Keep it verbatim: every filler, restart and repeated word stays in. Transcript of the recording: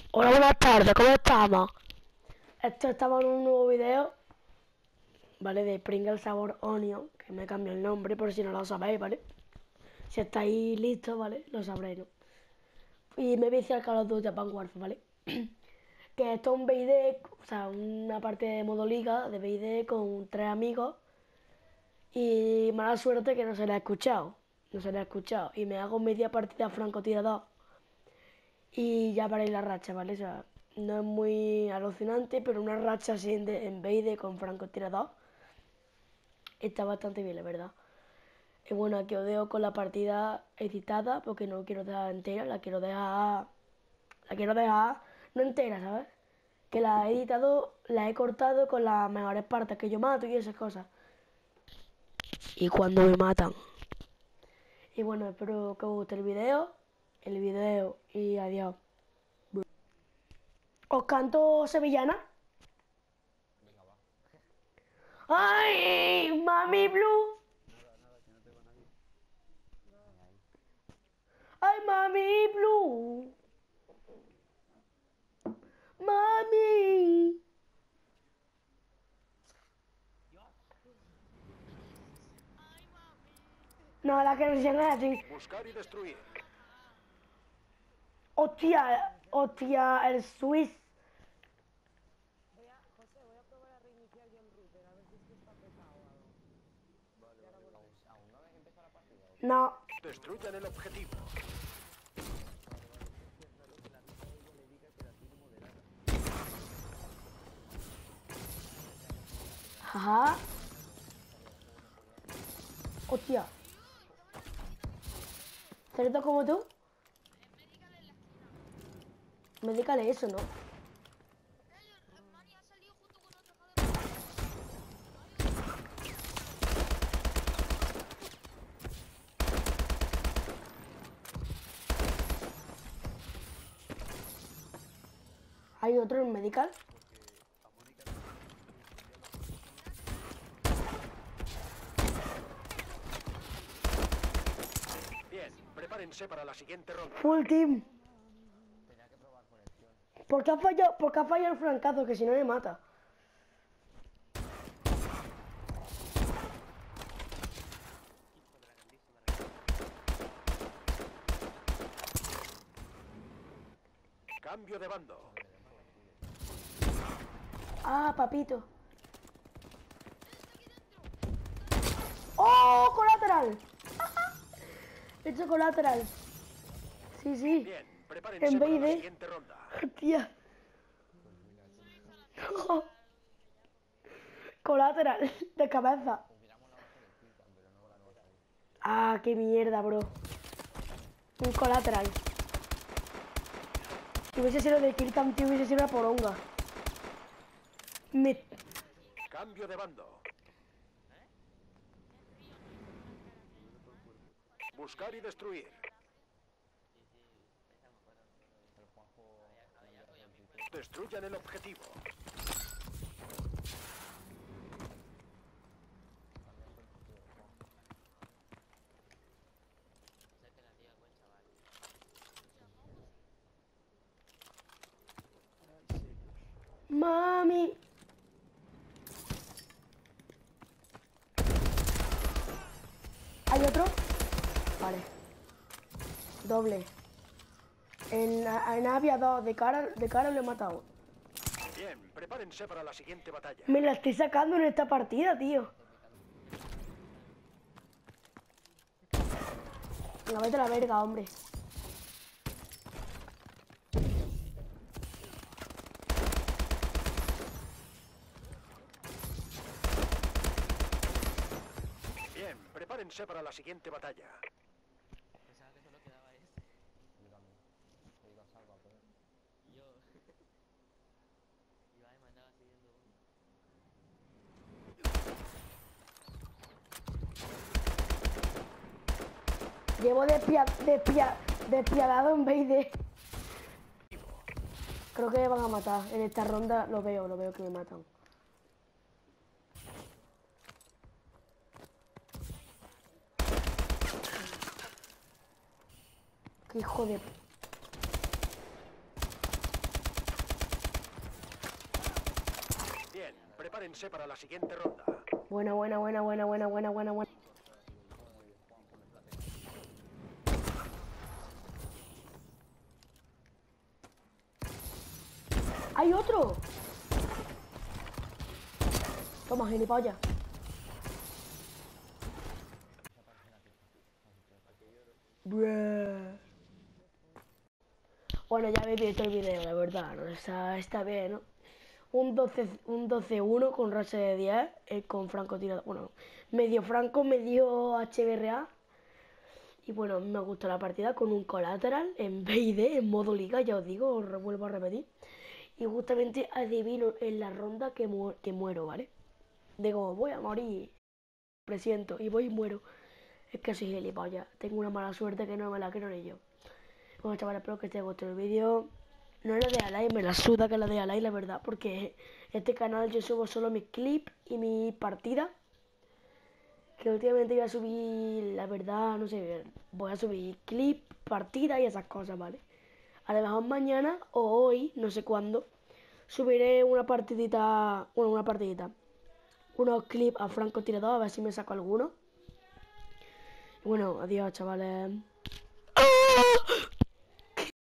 Hola, buenas tardes, ¿cómo estamos? Esto estamos en un nuevo video, ¿vale? De Pringles sabor Onion, que me cambió el nombre por si no lo sabéis, ¿vale? Si estáis listos, ¿vale? Lo sabréis, ¿no? Y me voy a al Call of Duty Advanced Warfare, ¿vale? Que esto es un B I D, o sea, una parte de modo liga de B I D con tres amigos. Y mala suerte que no se le ha escuchado, no se le ha escuchado. Y me hago media partida francotirador y ya paréis la racha, ¿vale? O sea, no es muy alucinante, pero una racha así en, de, en B I D con francotirador está bastante bien, la verdad. Y bueno, aquí os dejo con la partida editada porque no quiero dejar entera, la quiero dejar. La quiero dejar no entera, ¿sabes? Que la he editado, la he cortado con las mejores partes que yo mato y esas cosas. Y cuando me matan. Y bueno, espero que os guste el video, el video y adiós. ¿Os canto sevillana? Venga, va. ¡Ay, Mami Blue! Nada, nada, que no tengo a nadie. Venga, ahí. ¡Ay, Mami Blue! ¡Mami! No, la canción es así. Buscar y destruir. Hostia, hostia, el Swiss. Voy a, José, voy a probar a reiniciar yo el router, a ver si es que está petado o algo. Vale, vale, vale. ¿Aún, aún no habéis empezado la partida o qué? No. Destruyan el objetivo. Vale, vale. Es que es raro que la vista de ella le diga que la tiene moderada. Ajá. Hostia. ¿Cerdo como tú? Medícale eso, ¿no? ¿Hay otro en medical? Porque a Mónica no le Bien, prepárense para la siguiente ronda. Full team. tenía que probar conexión. ¿Por qué ha fallado, por qué ha fallado el francazo? Que si no me mata. Cambio de bando. Ah, papito. ¡Oh, colateral! He hecho colateral. Sí, sí. Bien, prepárense En para la B I D. siguiente ronda. Hostia. Colateral. De cabeza. Hubiéramos la mejor el kill cam, pero no con la nueva ahí. Ah, qué mierda, bro. Un colateral. Si hubiese sido de kill cam, tío, hubiese sido una poronga. Me... Cambio de bando. Buscar y destruir. El Juanjo... Destruyan el objetivo. También fue el puto del Juanjo. Mami. ¿Hay otro? Vale. Doble. En, en aviador, de cara, de cara lo he matado. Bien, prepárense para la siguiente batalla. Me la estoy sacando en esta partida, tío. Venga, vete a la verga, hombre. Bien, prepárense para la siguiente batalla. Pensaba que solo quedaba este. Yo también. Le digo a Salva, pero... Y yo. Iba y me andaba siguiendo uno. Llevo despia, despia, despiadado en B I D. Creo que me van a matar. En esta ronda lo veo, lo veo que me matan. Qué hijo de... Prepárense para la siguiente ronda. Buena, buena, buena, buena, buena, buena, buena, buena. ¡Hay otro! Toma, gilipollas. Bruh. Bueno, ya habéis visto el video, la verdad, ¿no? Está, está bien, ¿no? Un doce, un doce uno con racha de diez, eh, con francotirador, bueno, medio franco, medio H B R A. Y bueno, me gustó la partida con un colateral en B I D, en modo liga, ya os digo, os vuelvo a repetir. Y justamente adivino en la ronda que, mu que muero, ¿vale? Digo, voy a morir, presiento, y voy y muero. Es que soy gilipollas, tengo una mala suerte que no me la creo ni yo. Bueno, chavales, espero que os haya gustado el vídeo. No le deis a like, me la suda que le deis a like, la verdad, porque este canal yo subo solo mis clips y mis partidas. Que últimamente voy a subir, la verdad, no sé, voy a subir clips, partidas y esas cosas, ¿vale? A lo mejor mañana o hoy, no sé cuándo, subiré una partidita, bueno, una partidita, unos clips a francotirador, a ver si me saco alguno. Y bueno, adiós, chavales.